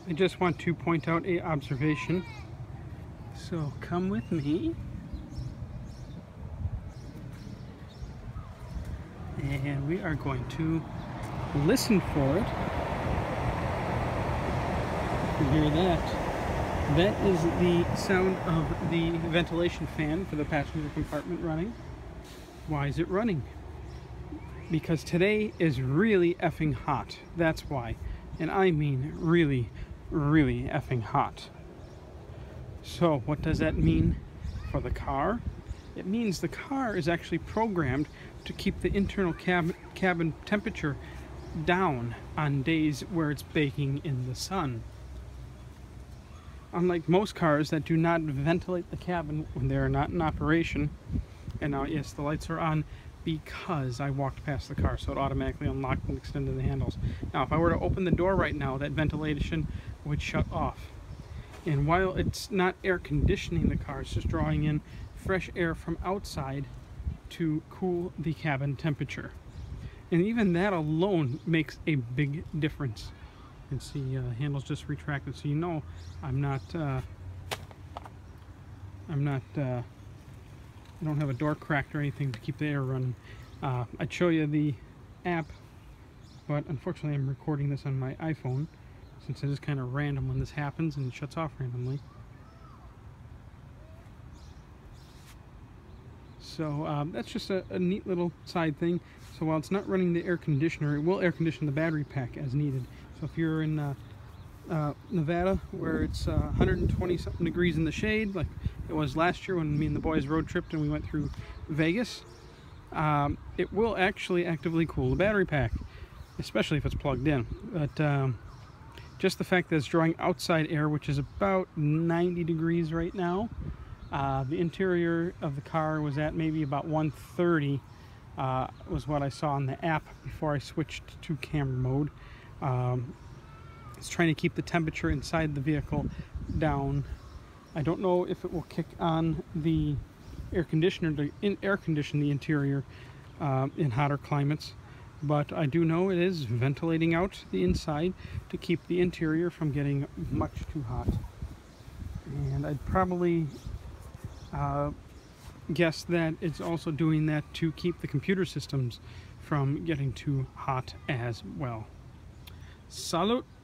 I just want to point out a observation. So come with me. And we are going to listen for it. You hear that? That is the sound of the ventilation fan for the passenger compartment running. Why is it running? Because today is really effing hot. That's why. And I mean really, really effing hot. So what does that mean for the car? It means the car is actually programmed to keep the internal cabin temperature down on days where it's baking in the sun. Unlike most cars that do not ventilate the cabin when they're not in operation, and now yes, the lights are on because I walked past the car, so it automatically unlocked and extended the handles. Now if I were to open the door right now, that ventilation would shut off. And while it's not air conditioning the car, it's just drawing in fresh air from outside to cool the cabin temperature. And even that alone makes a big difference. You can see handles just retracted, so you know I don't have a door cracked or anything to keep the air running. I'd show you the app, but unfortunately I'm recording this on my iPhone, since it is kind of random when this happens and it shuts off randomly. So that's just a neat little side thing. So while it's not running the air conditioner, it will air condition the battery pack as needed. So if you're in Nevada, where it's 120 something degrees in the shade, like it was last year when me and the boys road tripped and we went through Vegas, it will actually actively cool the battery pack, especially if it's plugged in. But just the fact that it's drawing outside air, which is about 90 degrees right now. The interior of the car was at maybe about 130, was what I saw on the app before I switched to camera mode. It's trying to keep the temperature inside the vehicle down. I don't know if it will kick on the air conditioner to air condition the interior in hotter climates, but I do know it is ventilating out the inside to keep the interior from getting much too hot. And I'd probably guess that it's also doing that to keep the computer systems from getting too hot as well. Salute!